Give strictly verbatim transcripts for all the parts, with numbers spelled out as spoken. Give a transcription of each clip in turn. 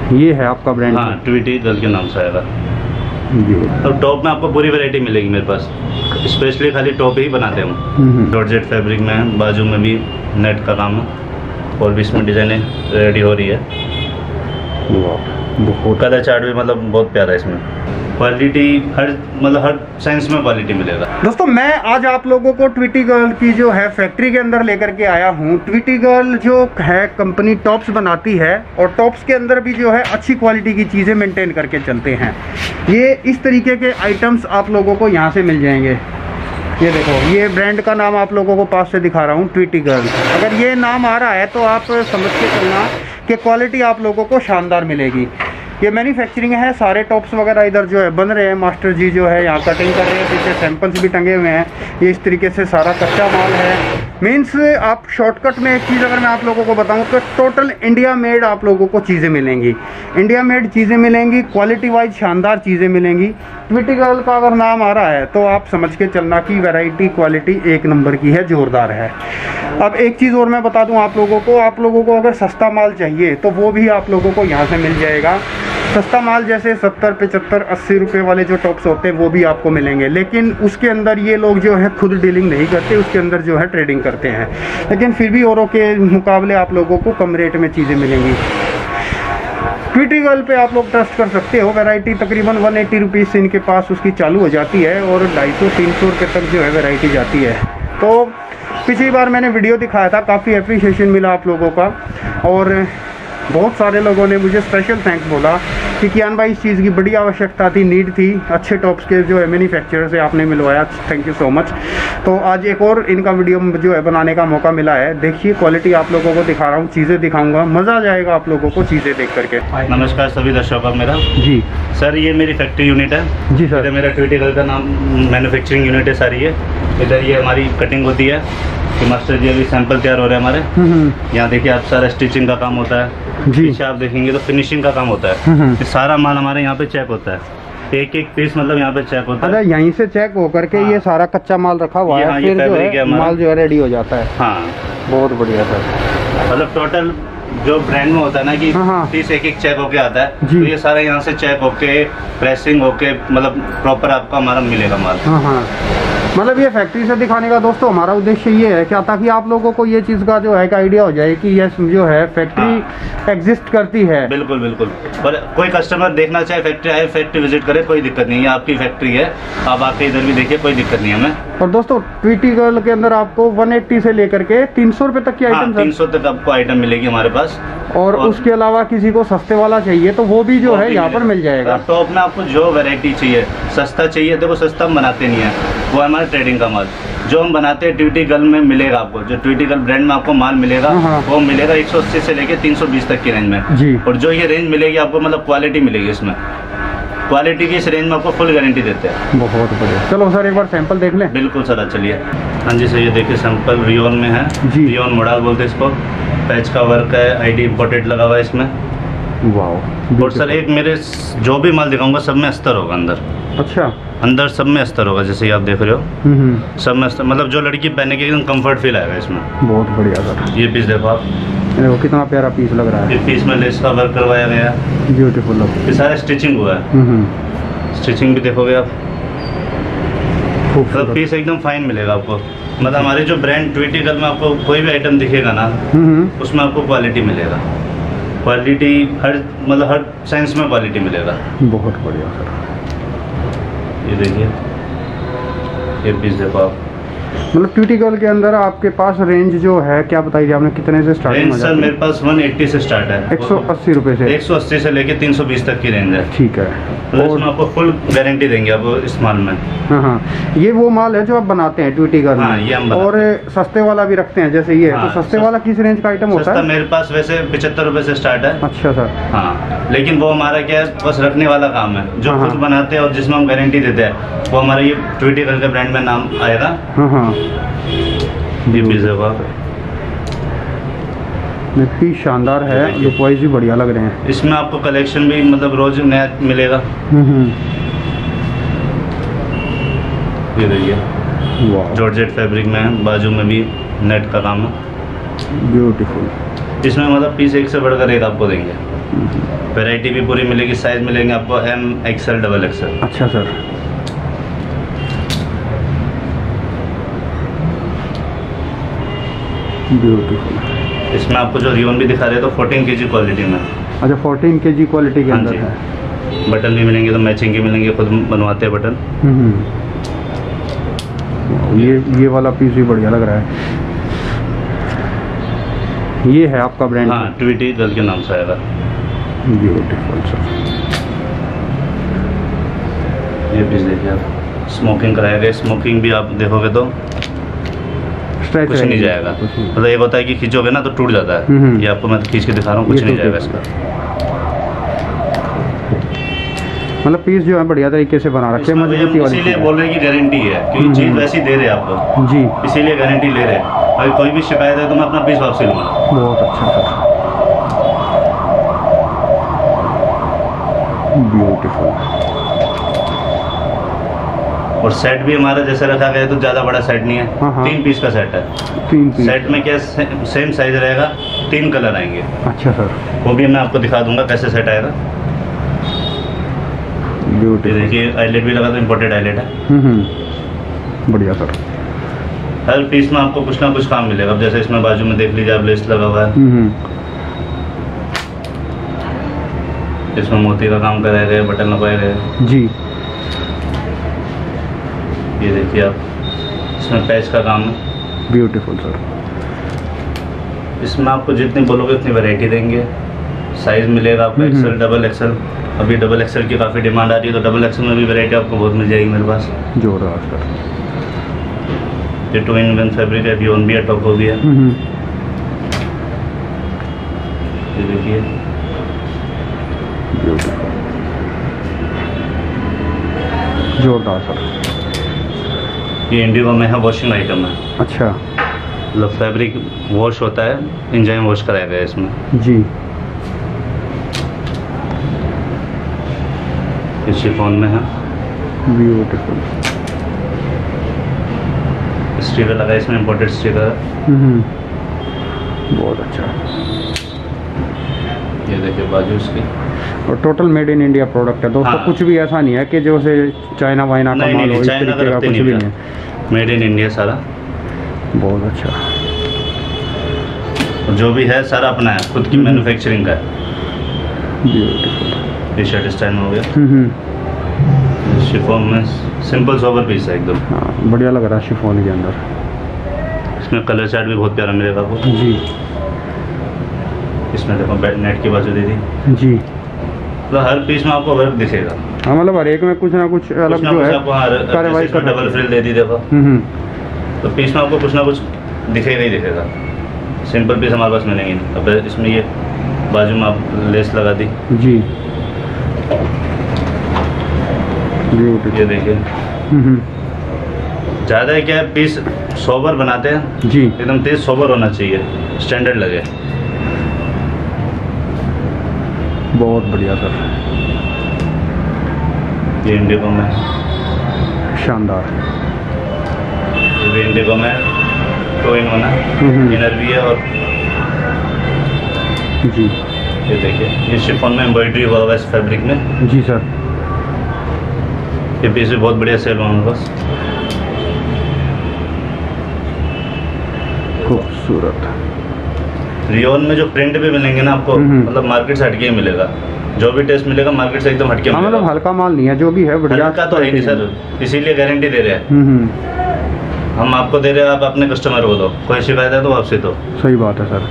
ये है आपका ब्रांड? हाँ, ट्विटी गर्ल के नाम से आएगा। और टॉप में आपको पूरी वैरायटी मिलेगी मेरे पास। स्पेशली खाली टॉप ही बनाते हैं हम। जॉर्जेट फैब्रिक में है, बाजू में भी नेट का काम है और भी इसमें डिजाइने रेडी हो रही है। बहुत कलर चार्ट भी मतलब बहुत प्यारा है इसमें। क्वालिटी हर मतलब हर साइंस में क्वालिटी मिलेगा। दोस्तों मैं आज आप लोगों को ट्विटी गर्ल की जो है फैक्ट्री के अंदर लेकर के आया हूँ। ट्विटी गर्ल जो है कंपनी टॉप्स बनाती है और टॉप्स के अंदर भी जो है अच्छी क्वालिटी की चीज़ें मेंटेन करके चलते हैं। ये इस तरीके के आइटम्स आप लोगों को यहाँ से मिल जाएंगे। ये देखो, ये ब्रांड का नाम आप लोगों को पास से दिखा रहा हूँ, ट्विटी गर्ल। अगर ये नाम आ रहा है तो आप समझ के चलना कि क्वालिटी आप लोगों को शानदार मिलेगी। ये मैन्युफैक्चरिंग है, सारे टॉप्स वगैरह इधर जो है बन रहे हैं। मास्टर जी जो है यहाँ कटिंग कर रहे हैं, पीछे सैंपल्स भी टंगे हुए हैं। ये इस तरीके से सारा कच्चा माल है। मीन्स आप शॉर्टकट में एक चीज़ अगर मैं आप लोगों को बताऊं तो टोटल इंडिया मेड आप लोगों को चीज़ें मिलेंगी। इंडिया मेड चीज़ें मिलेंगी, क्वालिटी वाइज शानदार चीज़ें मिलेंगी। ट्विटी गर्ल का अगर नाम आ रहा है तो आप समझ के चलना कि वैरायटी क्वालिटी एक नंबर की है, ज़ोरदार है। अब एक चीज़ और मैं बता दूं आप लोगों को, आप लोगों को अगर सस्ता माल चाहिए तो वो भी आप लोगों को यहाँ से मिल जाएगा। सस्ता माल जैसे सत्तर पचहत्तर अस्सी रुपये वाले जो टॉप्स होते हैं वो भी आपको मिलेंगे, लेकिन उसके अंदर ये लोग जो है खुद डीलिंग नहीं करते, उसके अंदर जो है ट्रेडिंग करते हैं। लेकिन फिर भी औरों के मुकाबले आप लोगों को कम रेट में चीज़ें मिलेंगी। ट्विटी गर्ल पे आप लोग ट्रस्ट कर सकते हो। वैरायटी तकरीबन वन एट्टी रुपीज़ से इनके पास उसकी चालू हो जाती है और ढाई सौ तीन सौ रुपये तक जो है वैरायटी जाती है। तो पिछली बार मैंने वीडियो दिखाया था, काफ़ी एप्रिशिएशन मिला आप लोगों का और बहुत सारे लोगों ने मुझे स्पेशल थैंक्स बोला कि कियान भाई इस चीज़ की बड़ी आवश्यकता थी, नीड थी, अच्छे टॉप्स के जो है मैन्युफैक्चरर से आपने मिलवाया, थैंक यू सो मच। तो आज एक और इनका वीडियो जो है बनाने का मौका मिला है। देखिए क्वालिटी आप लोगों को दिखा रहा हूँ, चीज़ें दिखाऊंगा, मज़ा आ जाएगा आप लोगों को चीज़ें देख करके। नमस्कार सभी दर्शकों, मेरा जी सर ये मेरी फैक्ट्री यूनिट है। जी सर। मेरा ट्विटी गर्ल का नाम मैन्युफैक्चरिंग यूनिट है सारी है। इधर ये हमारी कटिंग होती है कि मास्टर जी अभी सैंपल तैयार हो रहे हैं हमारे। यहाँ देखिए आप, सारा स्टिचिंग का काम होता है। जी। पीछे आप देखेंगे तो फिनिशिंग का काम होता है। ये सारा माल हमारे यहाँ पे चेक होता है, एक एक पीस मतलब यहाँ पे चेक होता है। अच्छा, यहीं से चेक होकर के हाँ। ये सारा कच्चा माल रखा हुआ है, फिर जो है माल जो है रेडी हो जाता है। हाँ बहुत बढ़िया सर। मतलब टोटल जो ब्रांड में होता है ना कि हाँ। पीस एक एक चेक होके आता है, तो ये सारा यहाँ से चेक होके प्रेसिंग होके मतलब प्रॉपर आपका हमारा मिलेगा माल। हाँ हाँ। मतलब ये फैक्ट्री से दिखाने का दोस्तों हमारा उद्देश्य ये है क्या, ताकि आप लोगों को ये चीज़ का जो है एक आइडिया हो जाए कि ये जो है फैक्ट्री हाँ। एग्जिस्ट करती है। बिल्कुल बिल्कुल। पर कोई कस्टमर देखना चाहे फैक्ट्री आए, फैक्ट्री विजिट करे, कोई दिक्कत नहीं है। आपकी फैक्ट्री है, आप आके इधर भी देखिए, कोई दिक्कत नहीं है हमें। और दोस्तों ट्विटी गर्ल के अंदर आपको वन एट्टी से लेकर के तीन सौ रुपये तक की आइटम, तीन सौ तक आपको आइटम मिलेगी हमारे पास। और, और उसके अलावा किसी को सस्ते वाला चाहिए तो वो भी जो है यहाँ पर मिल जाएगा। टॉप में आपको जो वैरायटी चाहिए, सस्ता चाहिए, देखो सस्ता हम बनाते नहीं है, वो हमारा ट्रेडिंग का माल जो हम बनाते हैं ट्विटी गर्ल में मिलेगा आपको। जो ट्विटी गर्ल ब्रांड में आपको माल मिलेगा वो मिलेगा एक सौ अस्सी से लेके तीन सौ बीस तक की रेंज में जी। और जो ये रेंज मिलेगी आपको मतलब क्वालिटी मिलेगी, इसमें क्वालिटी की इस रेंज में आपको फुल गारंटी देते हैं। बहुत बढ़िया। चलो सर एक बार सैंपल देख लें। बिल्कुल सर, चलिए। हाँ जी सर, ये देखिए सैंपल रियोन में है जी। रियोन मॉडल बोलते हैं इसको। पैच का वर्क है, आईडी इम्पोर्टेड लगा हुआ है इसमें। वाह। और सर एक मेरे जो भी माल दिखाऊंगा सब में अस्तर होगा अंदर। अच्छा। अंदर सब में अस्तर होगा, जैसे ये आप देख रहे हो सब में अस्तर, मतलब जो लड़की पहने के एकदम कंफर्ट फील आएगा इसमें। बहुत बढ़िया सर। ये पीस देखो आप, देखो कितना प्यारा पीस लग रहा है। ये पीस में लेस का वर्क करवाया गया, ब्यूटीफुल। ये सारा स्टिचिंग हुआ है। स्टिचिंग भी देखोगे आप, मतलब पीस एकदम फाइन मिलेगा आपको। मतलब हमारी जो ब्रांड ट्विटी गर्ल में आपको कोई भी आइटम दिखेगा ना उसमें आपको क्वालिटी मिलेगा। क्वालिटी हर मतलब हर साइंस में क्वालिटी मिलेगा। बहुत बढ़िया सर। ये देखिए, ये पीस देखो आप, मतलब ट्विटी गर्ल के अंदर आपके पास रेंज जो है क्या बताइए आपने, कितने से स्टार्ट? रेंज सर मेरे पास वन एट्टी से स्टार्ट है, एक सौ अस्सी रुपए से एक सौ अस्सी से लेके तीन सौ बीस तक की रेंज है। ठीक है। तो इसमें आपको फुल गारंटी देंगे आप इस माल में। हाँ हाँ, ये वो माल है जो आप बनाते हैं ट्विटी गर्ल हाँ, ये हम और सस्ते वाला भी रखते हैं जैसे ये है। हाँ, तो सस्ते वाला किस रेंज का आइटम होता है? मेरे पास वैसे पचहत्तर रुपए से स्टार्ट है। अच्छा सर। हाँ, लेकिन वो हमारा क्या है, बस रखने वाला काम है, जो खुद बनाते हैं और जिसमें हम गारंटी देते हैं वो हमारा ये ट्विटी गर्ल के ब्रांड में नाम आएगा। हाँ हाँ, ये पीस है शानदार है, लुक वाइज भी बढ़िया लग रहे हैं। इसमें आपको कलेक्शन भी मतलब रोज नया मिलेगा। ये देखिए, जॉर्जेट फैब्रिक में है, बाजू में भी नेट का काम है। ब्यूटीफुल। इसमें मतलब पीस एक से बढ़कर एक आपको देंगे। वैरायटी भी पूरी मिलेगी, साइज मिलेंगे आपको एम, एक्सएल, डबल एक्सएल। अच्छा सर, ब्यूटीफुल। इसमें आपको जो रियोन भी दिखा रहे हैं तो फोर्टीन के जी क्वालिटी में। अच्छा, फोर्टीन के जी क्वालिटी के हाँ अंदर जी। है। बटन भी मिलेंगे तो मैचिंग के मिलेंगे, खुद बनवाते हैं बटन। हम्म, ये ये वाला पीस भी बढ़िया लग रहा है। ये है आपका ब्रांड? हाँ, ट्विटी गर्ल के नाम से आएगा। Beautiful sir. ये पीस देखिए आप, स्मोकिंग कराएगा। स्मोकिंग भी आप देखोगे तो स्ट्रेच कुछ नहीं जाएगा। मतलब एक होता है कि खींचोगे ना तो टूट जाता है, हम्म। ये आपको मैं खींच के दिखा रहा हूँ, कुछ नहीं जाएगा इसका। मतलब पीस जो है बढ़िया तरीके से बना रखे हैं, इसमें मजबूती हम वाली इसीलिए चीज़ बोल रहे हैं कि गारंटी है, क्योंकि चीज़ वैसी दे रहे हैं आपको, है। जी, इसीलिए गारंटी ले रहे हैं। अगर कोई भी शिकायत है तो मैं अपना पीस वापसी लूँगा। बहुत अच्छा सर, ब्यूटीफुल। और सेट भी हमारा जैसे रखा गया है तो ज़्यादा बड़ा सेट नहीं है, हाँ, हाँ। तीन पीस का सेट है। तीन पीस? सेट में क्या से, सेम साइज रहेगा, तीन कलर आएंगे। अच्छा सर, वो भी मैं आपको दिखा दूंगा कैसे सेट आएगा। ये ब्यूटीफुल। देखिए आईलेट भी लगा, तो इम्पोर्टेड आईलेट है। हम्म, बढ़िया सर। हर पीस में आपको कुछ ना कुछ काम मिलेगा। अब जैसे इसमें बाजू में देख लीजिए आप, लेस लगा हुआ है, हम्म, इसमें मोती का काम कराया गया, बटन लगाए गए। जी, ये देखिए आप, इसमें पैच का काम है। Beautiful sir. इसमें आपको जितनी बोलोगे उतनी वैरायटी देंगे। साइज मिलेगा आपको हम्म। XL, double XL. अभी डबल एक्सेल की काफ़ी डिमांड आ रही है, तो डबल एक्सेल में भी वैरायटी आपको बहुत मिल जाएगी मेरे पास। जोरदार सर। ये टू इन वन फैब्रिक है, रियोन भी है, टोको भी है। हम्म, ये देखिए, ब्यूटीफुल, जोरदार सर। ये इंडिगो में है, वॉशिंग आइटम है। अच्छा, मतलब फैब्रिक वॉश होता है, इंजाइम वॉश कराया गया है इसमें। जी, ये शिफॉन में है, ब्यूटीफुल। स्टिकर लगा है इसमें, इम्पोर्टेड स्टिकर है। हम्म, बहुत अच्छा। ये देखिए बाजू इसकी। और total made in India product है दोस्तों। हाँ। कुछ भी ऐसा नहीं है कि जो से चाइना वाइना का नहीं माल नहीं, हो, इस चाइना का तरीके का रखते कुछ नहीं भी है, नहीं है। मेड इन इंडिया सारा। बहुत अच्छा, और जो भी है सारा अपना है, खुद की हम्म। मैन्युफैक्चरिंग का है। ब्यूटीफुल। टी शर्ट स्टाइल में हो गया, हम्म, शिफॉन में सिंपल सोबर पीस है एकदम। हाँ, बढ़िया लग रहा है शिफॉन के अंदर। इसमें कलर चार्ट भी बहुत प्यारा मिलेगा आपको। जी, इसमें देखो बैट नेट की बाजू दे दी। जी, मतलब हर पीस में आपको वर्क दिखेगा, हाँ, मतलब हर एक में कुछ ना कुछ अलग कुछ ना जो कुछ है आपको। हाँ, कार्रवाई जैसे इसमें कर डबल फ्रिल दे दी देखो, हम्म, तो पीस में आपको कुछ ना कुछ दिखेगा ही दिखेगा। सिंपल पीस हमारे पास मिलेंगे नहीं। अब इसमें ये बाजू में आप लेस लगा दी। जी, ब्यूटीफुल। ये देखिए, हम्म, ज़्यादा है क्या है, पीस सोबर बनाते हैं, जी, एकदम तेज सोबर होना चाहिए, स्टैंडर्ड लगे। बहुत बढ़िया सर, ये इंडिगो में है, शानदार। ये भी इंडिगो में टू इन वन है, हम्म, इनर भी है। और जी, ये देखिए, ये शिफॉन में एम्ब्रॉयडरी हुआ हुआ है इस फैब्रिक में। जी सर, ये पीस भी बहुत बढ़िया सेल हुआ हमारे पास। खूबसूरत। रियोन में जो प्रिंट भी मिलेंगे ना आपको, हम्म। मतलब मार्केट से हटके ही मिलेगा। जो भी टेस्ट मिलेगा मार्केट से एकदम हटके हाँ, मिलेगा। मतलब हल्का माल नहीं है, जो भी है बढ़िया। हल्का तो है नहीं सर, इसीलिए गारंटी दे रहे हैं। हम्म, हम आपको दे रहे हैं, आप अपने कस्टमर को दो। कोई शिकायत है तो वापसी दो। सही बात है सर,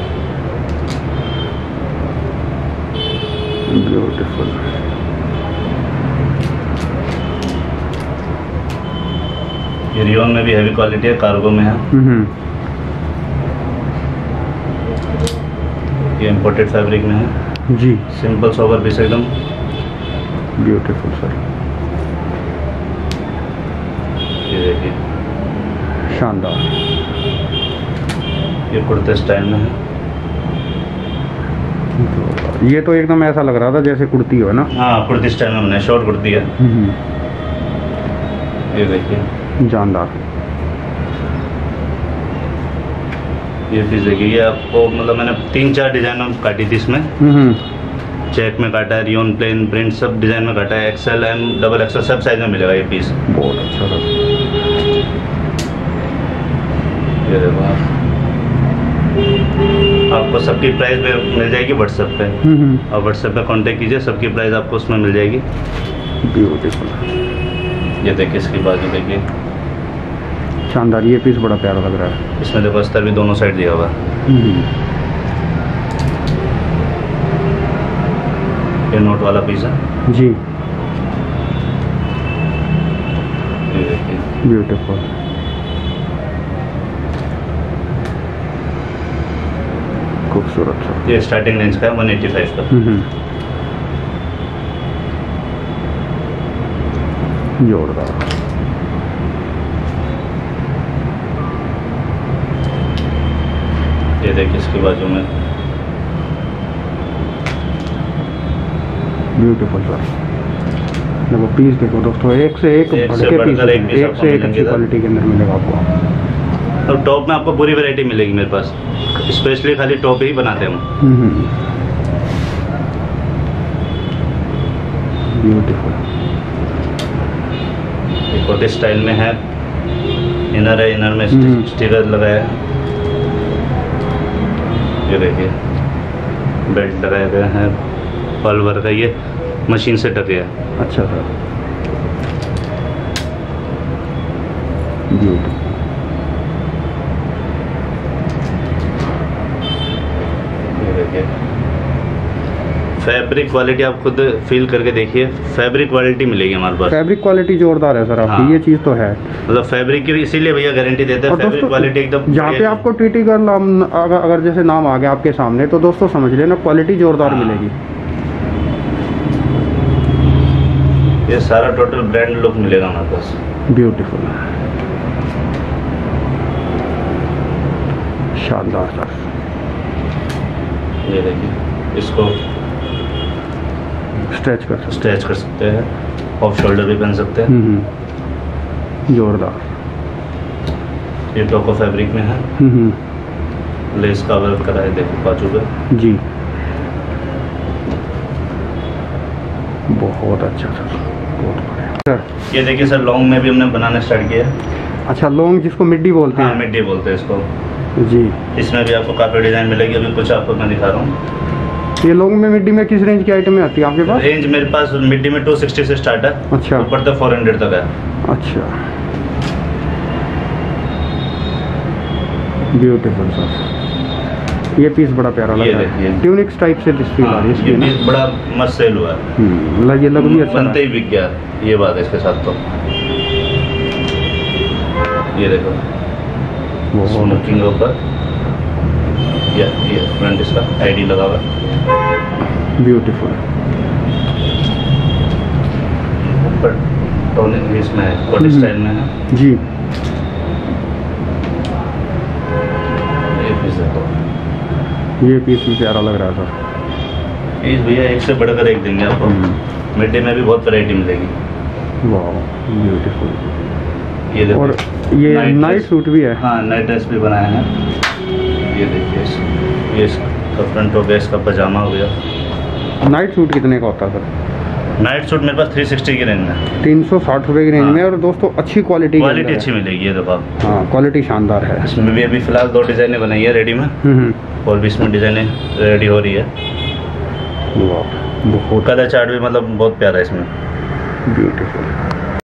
ब्यूटीफुल। ये रियोन में भी हैवी क्वालिटी है, कार्गो में है। हम्म, ये इम्पोर्टेड फैब्रिक में है, जी, सिंपल सोबर पीस एकदम। ब्यूटीफुल सर, ये देखिए, शानदार। ये कुर्ते स्टाइल में है। ये तो एकदम ऐसा लग रहा था जैसे कुर्ती हो ना। हाँ, कुर्ती स्टाइल में बना, शॉर्ट कुर्ती है। हम्म, ये देखिए, जानदार। ये पीस देखिए, ये आपको मतलब मैंने तीन चार डिजाइन में काटी थी इसमें। हम्म चेक में काटा है, रियोन, प्लेन, प्रिंट, सब डिजाइन में काटा है। एक्सेल एम डबल एक्सेल सब साइज में मिलेगा ये पीस। बहुत अच्छा था। ये देखो आप, आपको सबकी प्राइस पे मिल जाएगी व्हाट्सएप पे। हम्म और व्हाट्सएप पे कांटेक्ट कीजिए, सबकी प्राइस आपको उसमें मिल जाएगी। ब्यूटीफुल, ये देखिए इसकी बाजू देखिए, शानदार। ये पीस बड़ा प्यारा लग रहा है। इसमें देखो अस्तर भी दोनों साइड दिया हुआ है। हम्म, ये नोट वाला पीस है जी, ये देखिए। ब्यूटीफुल, खूबसूरत सा। ये स्टार्टिंग रेंज का है वन एटी फाइव का। हम्म, जोरदार। ये देखिए इसकी बाजू में ब्यूटीफुल सर। देखो पीस देखो दोस्तों, एक से एक एक से बढ़ के पीस बढ़कर एक हैं। पीस एक आपको से एक मिलेंगे अच्छी सर। क्वालिटी के अंदर मिलेगा आपको। तो टॉप में आपको पूरी वैरायटी मिलेगी मेरे पास। स्पेशली खाली टॉप ही बनाते हैं हम। हम्म, ब्यूटीफुल। ये कोटी स्टाइल में है, इनर है, इनर में हम्म। स्टिकर लगाया है। ये देखिए बेल्ट लगाया गया है, पल वर्क है, ये मशीन से ढके है। अच्छा सर, ब्यूटीफुल। ये देखिए फैब्रिक क्वालिटी आप खुद फील करके देखिए, फैब्रिक क्वालिटी मिलेगी हमारे पास। फैब्रिक क्वालिटी जोरदार है सर आपकी। हाँ। ये चीज़ तो है। मतलब फैब्रिक की इसीलिए भैया गारंटी देते हैं, और फैब्रिक दोस्तों क्वालिटी एकदम जहाँ पे बढ़िया। आपको ट्वीटी गर्ल नाम अगर, अगर जैसे नाम आ गया आपके सामने, तो दोस्तों समझ लेना क्वालिटी जोरदार हाँ। मिलेगी। ये सारा टोटल ब्रांड लुक मिलेगा हमारे पास। ब्यूटीफुल, शानदार सर। ये देखिए इसको स्ट्रेच कर सकते स्ट्रेच कर सकते हैं, ऑफ शोल्डर भी पहन सकते हैं। हैं। हम्म, जोरदार। ये टोको फैब्रिक में है, हम्म, लेस का वर्क करा है, देखो बाजू पे। जी, बहुत अच्छा सर, बहुत बढ़िया सर। ये देखिए सर, लॉन्ग में भी हमने बनाना स्टार्ट किया है। अच्छा, लॉन्ग जिसको मिड्डी बोलते हाँ हैं। मिड्डी बोलते हैं इसको। जी, इसमें भी आपको काफ़ी डिज़ाइन मिलेगी, अभी कुछ आपको मैं दिखा रहा हूँ। ये लॉन्ग में मिड्डी में किस रेंज की आइटमें आती है आपके पास? रेंज मेरे पास मिड्डी में टू सिक्सटी से स्टार्ट है, अच्छा, ऊपर तक फोर हंड्रेड तक है। अच्छा, ब्यूटीफुल सर। ये पीस बड़ा प्यारा लग ये रहा देखिए। है। ट्यूनिक्स टाइप से फील आ हाँ, रही है ये इसकी ना। पीस बड़ा मस्त सेल हुआ है। हम्म, मतलब ये लग भी अच्छा बनते है। ही बिक गया, ये बात है इसके साथ। तो ये देखो बहुत स्मोकिंग के ऊपर ये ये फ्रंट इसका आईडी लगा हुआ है। ब्यूटीफुल। ऊपर टोनिंग भी इसमें है, कोट हम्म। स्टाइल में है। जी, ये पीस देखो, ये पीस भी प्यारा लग रहा था। पीस भैया एक से बढ़कर एक देंगे आपको। हम्म। मिड्डी में भी बहुत वैरायटी मिलेगी। वाह, ब्यूटीफुल। ये देखो, और ये नाइट नाइट ड्रेस। सूट भी है। हाँ नाइट ड्रेस भी बनाया है। ये देखिए इस- ये इसका फ्रंट हो गया, इसका पजामा हो गया। नाइट सूट कितने का होता है सर? नाइट सूट मेरे पास थ्री सिक्सटी की रेंज में है। तीन सौ साठ रुपए की रेंज हाँ। में। और दोस्तों अच्छी क्वालिटी क्वालिटी अच्छी मिलेगी, ये देखो आप। हाँ, क्वालिटी शानदार है। इसमें भी अभी फिलहाल दो डिज़ाइनें बनाई है रेडी में, हम्म, और भी इसमें डिज़ाइनें रेडी हो रही है। वाह, बहुत कलर चार्ट भी मतलब बहुत प्यारा है इसमें। ब्यूटीफुल।